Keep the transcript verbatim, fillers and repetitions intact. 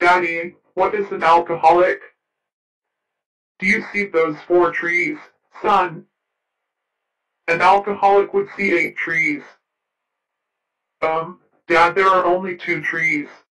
Daddy, what is an alcoholic? Do you see those four trees, son? An alcoholic would see eight trees. Um, Dad, there are only two trees.